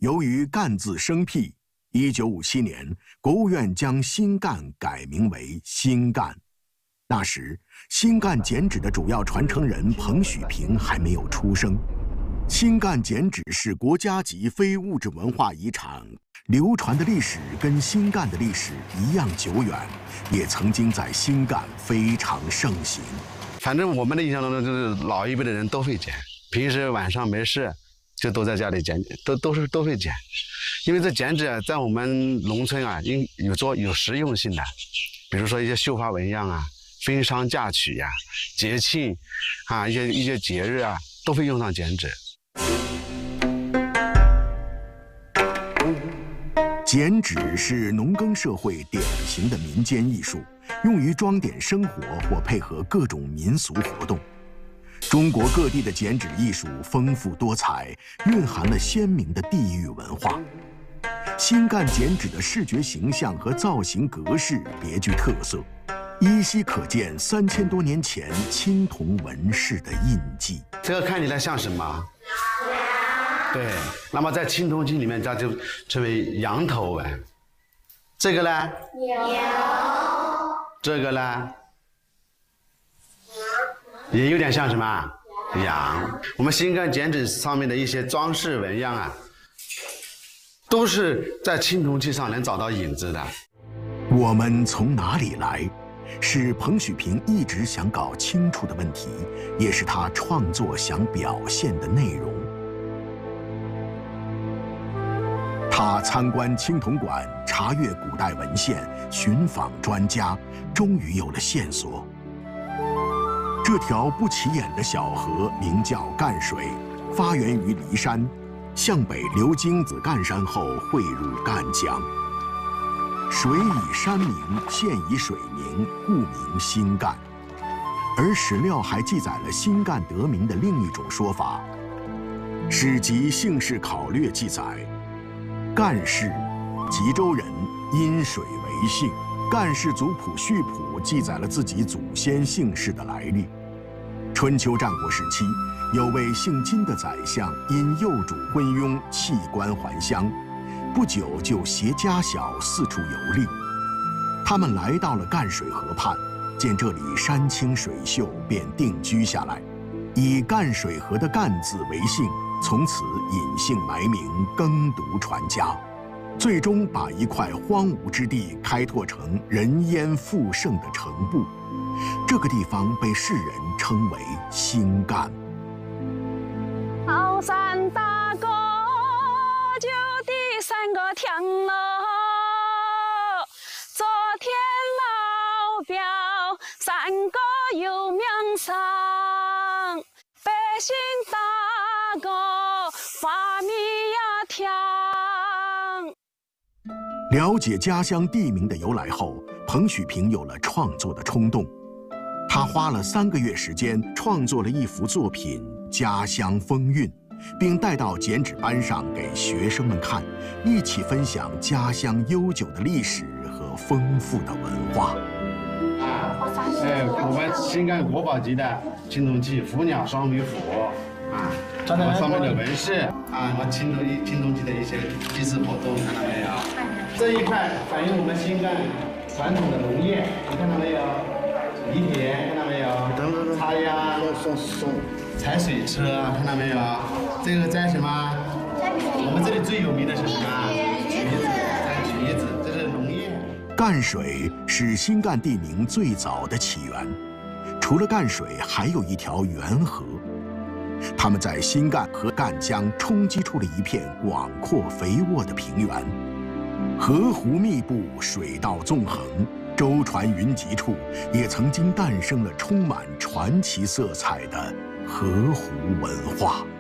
由于赣字生僻，1957年，国务院将新赣改名为新赣。那时，新赣剪纸的主要传承人彭许平还没有出生。新赣剪纸是国家级非物质文化遗产，流传的历史跟新赣的历史一样久远，也曾经在新赣非常盛行。 反正我们的印象当中，就是老一辈的人都会剪，平时晚上没事就都在家里剪，都会剪。因为这剪纸在我们农村啊，有实用性的，比如说一些绣花纹样啊、婚丧嫁娶呀、节庆啊、一些节日啊，都会用上剪纸。 剪纸是农耕社会典型的民间艺术，用于装点生活或配合各种民俗活动。中国各地的剪纸艺术丰富多彩，蕴含了鲜明的地域文化。新赣剪纸的视觉形象和造型格式别具特色，依稀可见3000多年前青铜纹饰的印记。 这个看起来像什么？对，那么在青铜器里面，它就称为羊头纹。这个呢？牛。这个呢？也有点像什么？羊。我们新赣剪纸上面的一些装饰纹样啊，都是在青铜器上能找到影子的。 我们从哪里来？是彭许平一直想搞清楚的问题，也是他创作想表现的内容。他参观青铜馆，查阅古代文献，寻访专家，终于有了线索。这条不起眼的小河名叫赣水，发源于骊山，向北流经紫赣山后汇入赣江。水以山名，县以水名，故名新赣。而史料还记载了新赣得名的另一种说法。史籍《姓氏考略》记载，赣氏，吉州人，因水为姓。赣氏族谱序谱记载了自己祖先姓氏的来历。春秋战国时期，有位姓金的宰相因幼主昏庸，弃官还乡，不久就携家小四处游历。他们来到了赣水河畔，见这里山清水秀，便定居下来，以赣水河的赣字为姓，从此隐姓埋名，耕读传家，最终把一块荒芜之地开拓成人烟富盛的城部。这个地方被世人称为新赣。 高山大哥就第3个天了，昨天老表3个有名声，百姓大哥发米呀甜。 了解家乡地名的由来后，彭许平有了创作的冲动。他花了3个月时间创作了一幅作品《家乡风韵》，并带到剪纸班上给学生们看，一起分享家乡悠久的历史和丰富的文化。 我们新赣国宝级的青铜器虎鸟双眉斧啊，上面的纹饰啊，我们青铜器的一些祭祀活动，看到没有？这一块反映我们新赣传统的农业，你看到没有？犁田看到没有？插秧、踩水车看到没有？这个摘什么？我们这里最有名的是什么？橘子，这是农业。 赣水是新赣地名最早的起源。除了赣水，还有一条源河，它们在新赣和赣江冲击出了一片广阔肥沃的平原，河湖密布，水道纵横。舟船云集处，也曾经诞生了充满传奇色彩的河湖文化。